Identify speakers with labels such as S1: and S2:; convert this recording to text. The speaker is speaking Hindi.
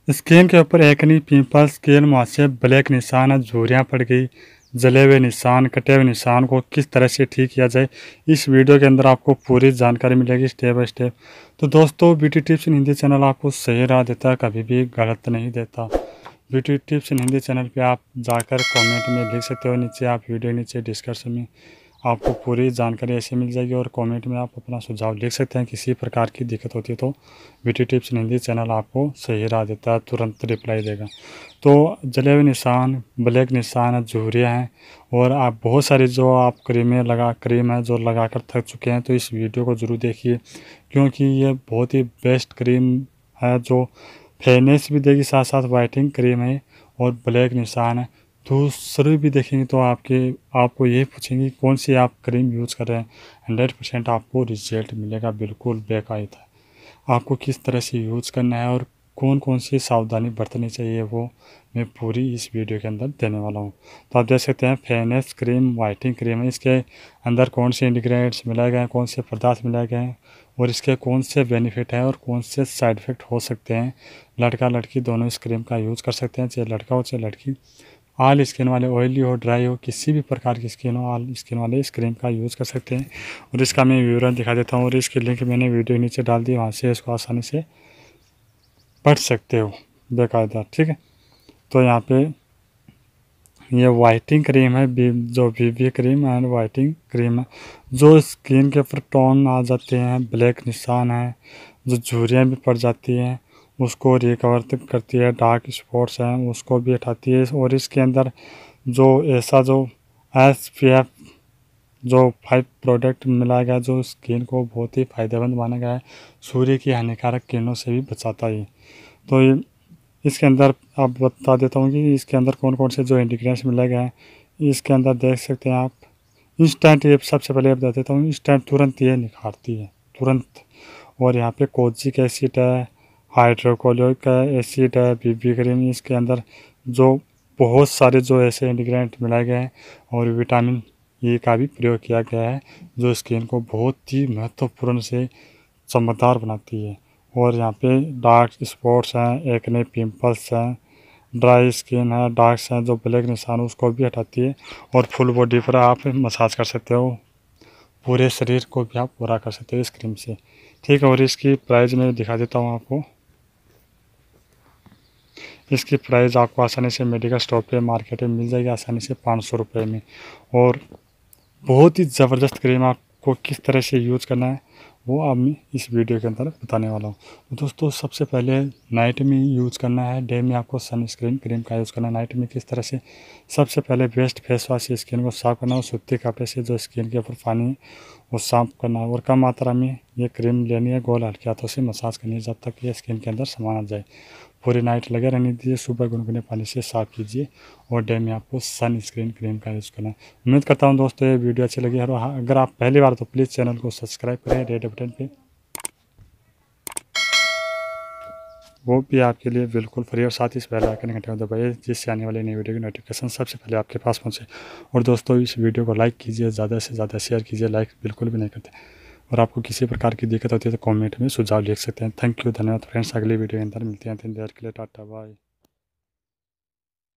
S1: स्किन के ऊपर एक्ने, पिंपल्स, स्किन मुहासे, ब्लैक निशान, झुर्रियाँ पड़ गई, जले हुए निशान, कटे हुए निशान को किस तरह से ठीक किया जाए, इस वीडियो के अंदर आपको पूरी जानकारी मिलेगी स्टेप बाय स्टेप। तो दोस्तों, beauty tips in Hindi channel आपको सही राह देता है, कभी भी गलत नहीं देता। Beauty tips in Hindi channel पे आप जाकर कमेंट में लिख सकते हो, नीचे आप वीडियो नीचे डिस्क्रिप्शन में आपको पूरी जानकारी ऐसे मिल जाएगी, और कमेंट में आप अपना सुझाव लिख सकते हैं। किसी प्रकार की दिक्कत होती है तो beauty tips in Hindi channel आपको सही राह देता है, तुरंत रिप्लाई देगा। तो जले हुए निशान, ब्लैक निशान, झुर्रियाँ हैं, और आप बहुत सारी जो आप क्रीम है जो लगाकर थक चुके हैं, तो इस वीडियो को ज़रूर देखिए, क्योंकि ये बहुत ही बेस्ट क्रीम है जो फेयरनेस भी देगी, साथ साथ वाइटनिंग क्रीम है, और ब्लैक निशान है। दूसरे भी देखेंगे तो आपको ये पूछेंगे कौन सी आप क्रीम यूज़ कर रहे हैं, 100% आपको रिजल्ट मिलेगा, बिल्कुल बेकायदा। आपको किस तरह से यूज़ करना है और कौन कौन सी सावधानी बरतनी चाहिए, वो मैं पूरी इस वीडियो के अंदर देने वाला हूँ। तो आप देख सकते हैं फेयरनेस क्रीम वाइटनिंग क्रीम है, इसके अंदर कौन से इंग्रेडिएंट्स मिलाए गए हैं, कौन से पदार्थ मिलाए गए हैं, और इसके कौन से बेनिफिट हैं और कौन से साइड इफ़ेक्ट हो सकते हैं। लड़का लड़की दोनों इस क्रीम का यूज़ कर सकते हैं, चाहे लड़का हो चाहे लड़की। ऑल स्किन वाले, ऑयली हो, ड्राई हो, किसी भी प्रकार की स्किन हो, ऑल स्किन वाले इस क्रीम का यूज़ कर सकते हैं। और इसका मैं विवरण दिखा देता हूँ, और इसकी लिंक मैंने वीडियो नीचे डाल दी, वहाँ से इसको आसानी से पढ़ सकते हो बेकायदा, ठीक है। तो यहाँ पे ये वाइटनिंग क्रीम है, जो BB cream and whitening cream है, जो स्किन के ऊपर टोन आ जाते हैं, ब्लैक निशान है, जो झुर्रियाँ भी पड़ जाती हैं उसको रिकवर करती है, डार्क स्पॉट्स हैं उसको भी हटाती है। और इसके अंदर जो ऐसा जो SPF जो 5 प्रोडक्ट मिलाया गया, जो स्किन को बहुत ही फ़ायदेमंद माना गया है, सूर्य की हानिकारक किरणों से भी बचाता है। तो इसके अंदर आप बता देता हूँ कि इसके अंदर कौन कौन से जो इंग्रेडिएंट्स मिलाए गए हैं। इसके अंदर देख सकते हैं आप, इंस्टेंट, ये सबसे पहले बता देता हूँ, इंस्टेंट तुरंत ये निखारती है, तुरंत। और यहाँ पे कोजिक एसिड है, हाइड्रोक्लोरिक एसिड है, बीबी क्रीम, इसके अंदर जो बहुत सारे जो ऐसे इंग्रेडिएंट मिलाए गए हैं, और विटामिन E का भी प्रयोग किया गया है, जो स्किन को बहुत ही महत्वपूर्ण से चमकदार बनाती है। और यहाँ पे डार्क स्पॉट्स हैं, एक्ने, पिंपल्स हैं, ड्राई स्किन है, डार्क्स हैं, जो ब्लैक निशान उसको भी हटाती है। और फुल बॉडी पर आप मसाज कर सकते हो, पूरे शरीर को भी आप पूरा कर सकते हो इस क्रीम से, ठीक है। और इसकी प्राइस मैं दिखा देता हूँ आपको। इसकी प्राइस आपको आसानी से मेडिकल स्टोर पे मार्केट में मिल जाएगी आसानी से 500 रुपये में। और बहुत ही ज़बरदस्त क्रीम, आपको किस तरह से यूज़ करना है वो अब मैं इस वीडियो के अंदर बताने वाला हूँ। तो दोस्तों, सबसे पहले नाइट में यूज़ करना है, डे में आपको सनस्क्रीन क्रीम का यूज़ करना है। नाइट में किस तरह से, सबसे पहले बेस्ट फेस वॉश से स्किन को साफ़ करना है, सूती कपड़े से जो स्किन के ऊपर पानी है वो साफ़ करना है, और कम मात्रा में ये क्रीम लेनी है, गोल हल्के हाथों से मसाज करनी है जब तक ये स्किन के अंदर समा आ जाए। पूरी नाइट लगे रहने दीजिए, सुबह गुनगुने पानी से साफ़ कीजिए, और डे में आपको सन स्क्रीन क्रीम का यूज़ करना है। उम्मीद करता हूँ दोस्तों ये वीडियो अच्छी लगी है, और हाँ, अगर आप पहली बार तो प्लीज़ चैनल को सब्सक्राइब करें, रेड बटन पे, वो भी आपके लिए बिल्कुल फ्री, और साथ ही इस बेल आइकन घंटे को दबाइए, जिससे आने वाली नई वीडियो की नोटिफिकेशन सबसे पहले आपके पास पहुँचे। और दोस्तों, इस वीडियो को लाइक कीजिए, ज़्यादा से ज़्यादा शेयर कीजिए, लाइक बिल्कुल भी नहीं करते। और आपको किसी प्रकार की दिक्कत होती है तो कमेंट में सुझाव लिख सकते हैं। थैंक यू, धन्यवाद फ्रेंड्स। अगली वीडियो के अंदर मिलते हैं, दिन देर के लिए टाटा बाय।